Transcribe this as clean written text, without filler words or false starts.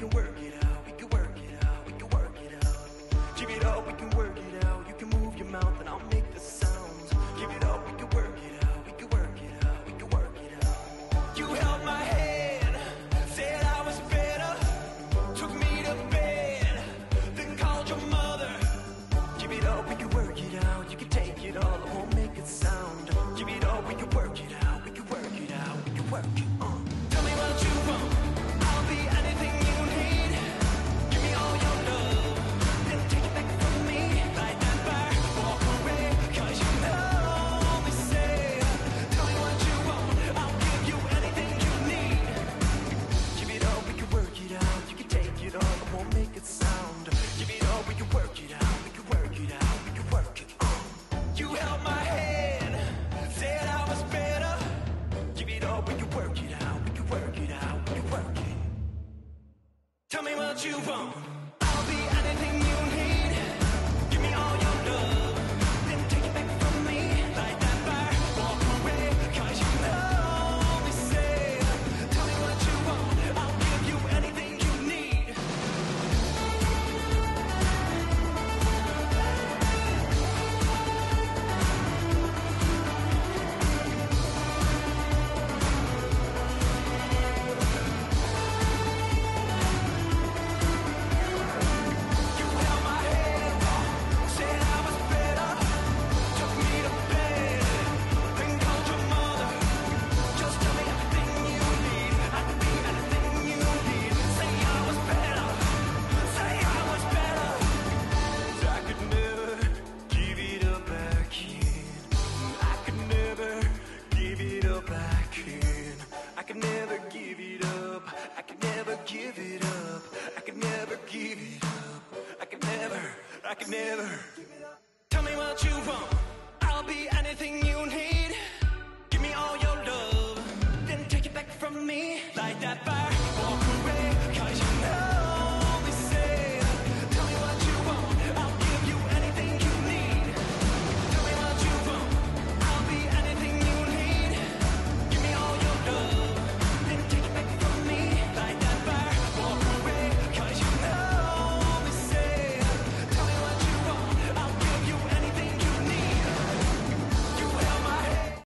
can work it out, we can work it out, we can work it out. Give it up, we can work it out. You can move your mouth and I'll make the sounds. Give it up, we can work it out, we can work it out, we can work it out. You held my hand, said I was better, took me to bed, then called your mother. Give it up, we can work it out. You can take it all, I won't make it sound. Give it up, we can work it out, we can work it out, we can work it on. Tell me what you want, I'll be anything you need. Give me all your love, then take it back from me. Light that fire, walk away, 'cause you know me say. Tell me what you want, I'll give you anything you need. Give it up, we can work it out. You can take it all, I won't make it sound. Give it up, we can work it out, we can work it out, we can work it on. You held my hand, said I was better. Give it up, we can work it out, we can work it out, we can work it. Tell me what you want, I'll be anything you need. Give me all your love, then take it back from me. Light that fire, walk away, 'cause you know me say. Tell me what you want, I'll give you anything you need. You held my hand, said I was better, took me to bed, then called your mother. Just tell me everything you need, I can be anything you need. Say I was better, say I was better. 'Cause I could never give it up back in. I could never give it up back in. I could never give it up, I could never give it up, I could never give it up, I could never. Tell me what you want, I'll be anything you